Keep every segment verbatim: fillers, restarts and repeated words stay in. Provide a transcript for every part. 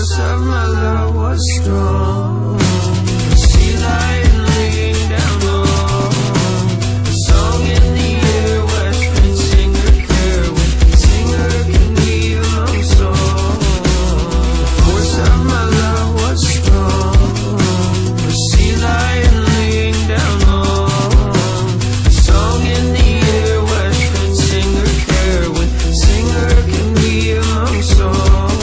force of my love was strong. The sea lion laying down low, a song in the air, western singer care, when singer can be among song. The force of my love was strong. The sea lion laying down low, a song in the air, western singer care, when singer can be among song.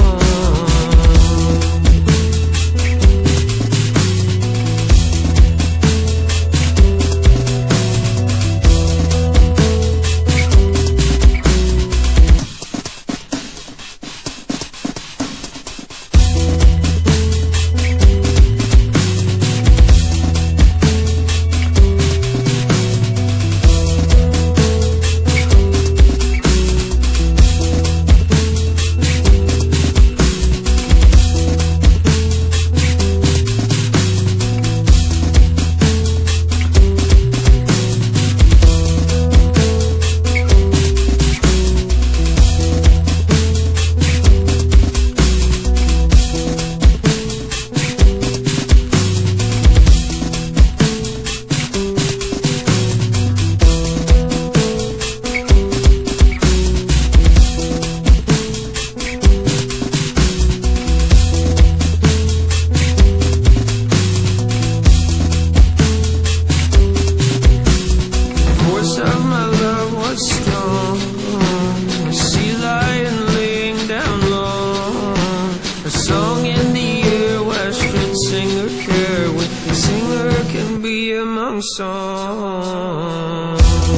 Song.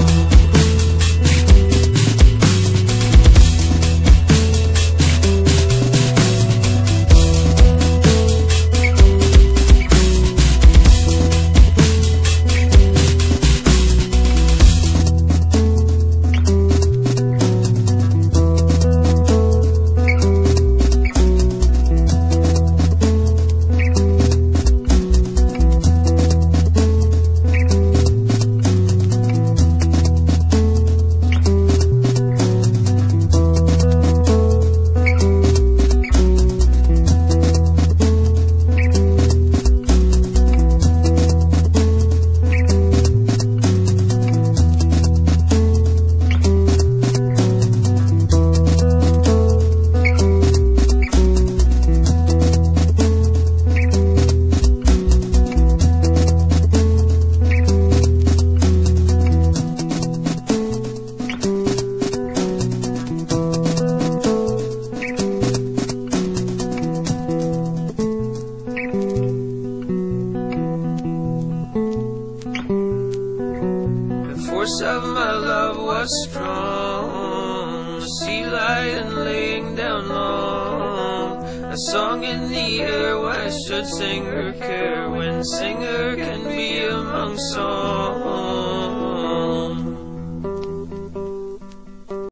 The force of my love was strong. The sea lion laying down long, a song in the air, why should singer care when singer can be among songs?